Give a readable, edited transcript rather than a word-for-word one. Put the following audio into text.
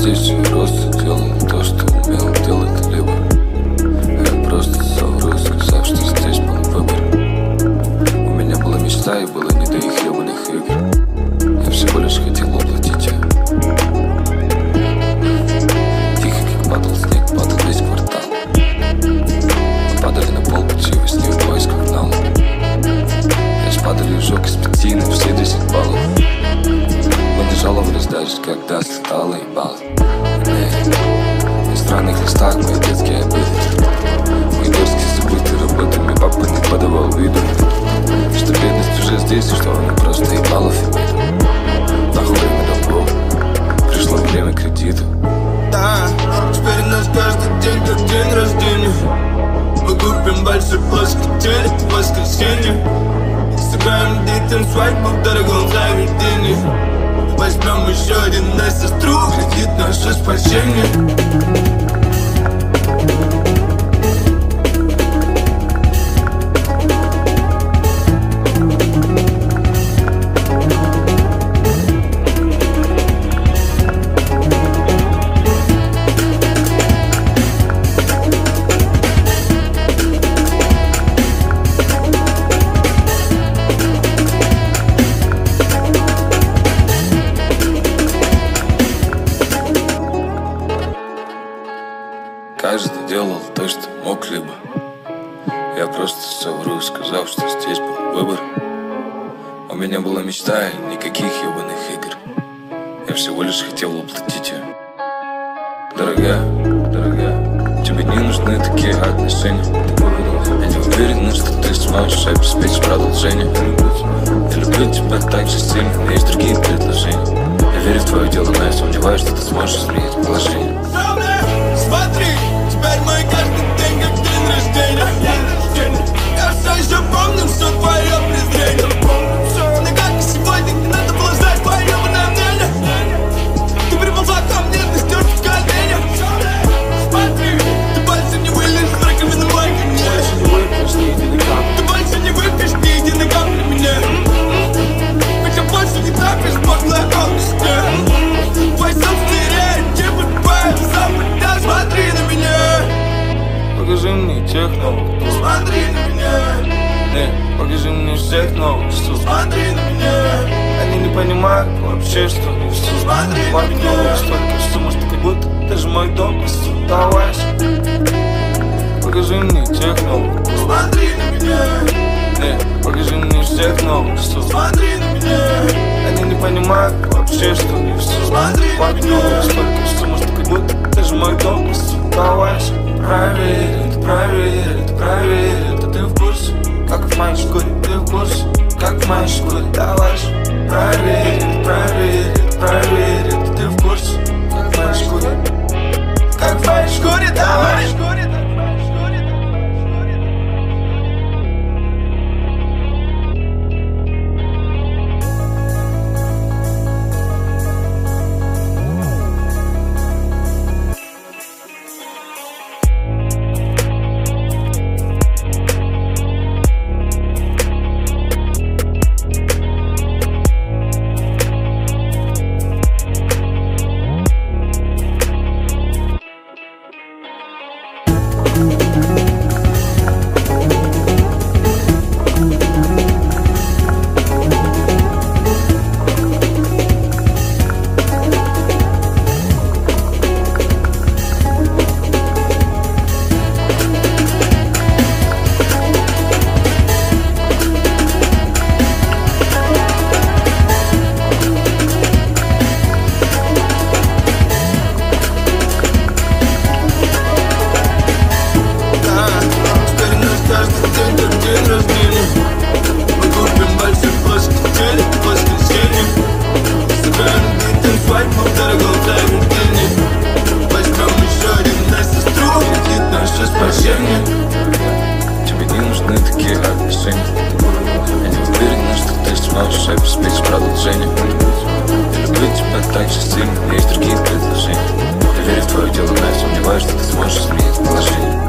здесь и рос, делал то, что умел делать либо. Я просто совру, сказав, что здесь был выбор. У меня была мечта и было не до их ебаных игр. Я всего лишь хотел воплотить ее. Тихо, как падал снег, падал весь квартал. Мы падали на пол пути во сне в поисках нам. Я спадали ужок из 5 на все 10 баллов. Мы не жаловались даже, когда слетало ебало. На странных листах мои детские обиды. Мои дочки забыты работами, папа не подавал виду, что бедность уже здесь и что она просто ебалов имеет. Нахуй время долгов, пришло время кредита. Да, теперь у нас каждый день как день рождения. Мы купим большой плоскотель в воскресенье. Сыграем детям свадьбу в дорогом заведении. Возьмем еще один на сестру, кредит наше спасение. Каждый делал то, что мог, либо я просто совру, сказав, что здесь был выбор. У меня была мечта и никаких ебаных игр. Я всего лишь хотел воплотить ее. Дорогая, тебе не нужны такие отношения. Я не уверен, что ты сможешь обеспечить продолжение. Я люблю тебя так же сильно, но есть другие предложения. Я верю в твое дело, но я сомневаюсь, что ты сможешь изменить положение. Смотри, теперь мой каждый день как день рождения. Я все еще помню все твое презрение. Но как и сегодня не надо было знать твое мнение. Ты приползла ко мне, ты стерся в колени. Смотри, ты больше не вылезешь в раковину мой конец. Ты больше не выпьешь ни единой капли меня. Хотя больше не трапишь подлой области. Твой собственный стереотипы, твоя запад. Смотри на меня. Покажи мне тех новых. Смотри на меня. Покажи мне всех новых. Смотри на меня. Они не понимают вообще, что не все. Смотри на меня. Столько сумма, что как будто даже мой дом посудалась. Покажи мне тех новых. Смотри на меня. Покажи мне всех новых. Смотри на меня. Они не понимают вообще, что не все. Смотри на меня. Столько сумма, что как будто даже мой дом посудалась. Проверь, это ты в курсе. Как в моей шкуре, ты в курсе. Как в моей шкуре, давай. Проверь, это ты в курсе. Как в моей шкуре. Как в моей шкуре, давай. Тебе не нужны такие отношения. Я не уверен, что ты сможешь обеспечить продолжение. Я люблю тебя так же сильно, есть другие предложения. Я верю в твое дело, но я сомневаюсь, что ты сможешь изменить положение.